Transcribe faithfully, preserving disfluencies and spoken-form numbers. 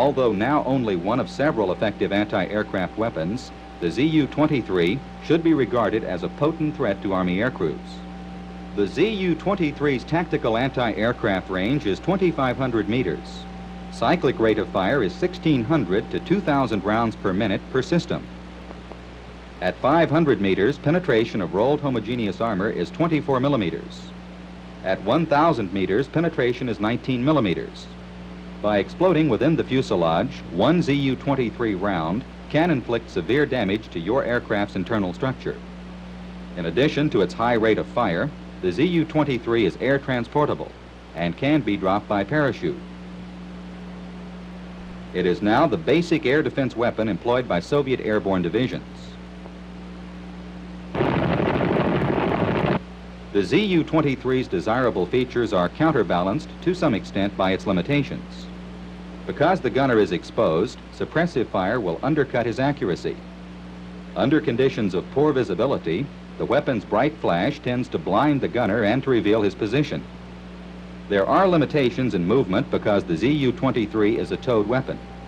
Although now only one of several effective anti-aircraft weapons, the Z U twenty-three should be regarded as a potent threat to Army aircrews. The Z U twenty-three's tactical anti-aircraft range is twenty-five hundred meters. Cyclic rate of fire is sixteen hundred to two thousand rounds per minute per system. At five hundred meters, penetration of rolled homogeneous armor is twenty-four millimeters. At one thousand meters, penetration is nineteen millimeters. By exploding within the fuselage, one Z U twenty-three round can inflict severe damage to your aircraft's internal structure. In addition to its high rate of fire, the Z U twenty-three is air transportable and can be dropped by parachute. It is now the basic air defense weapon employed by Soviet airborne divisions. The Z U twenty-three's desirable features are counterbalanced to some extent by its limitations. Because the gunner is exposed, suppressive fire will undercut his accuracy. Under conditions of poor visibility, the weapon's bright flash tends to blind the gunner and to reveal his position. There are limitations in movement because the Z U twenty-three is a towed weapon.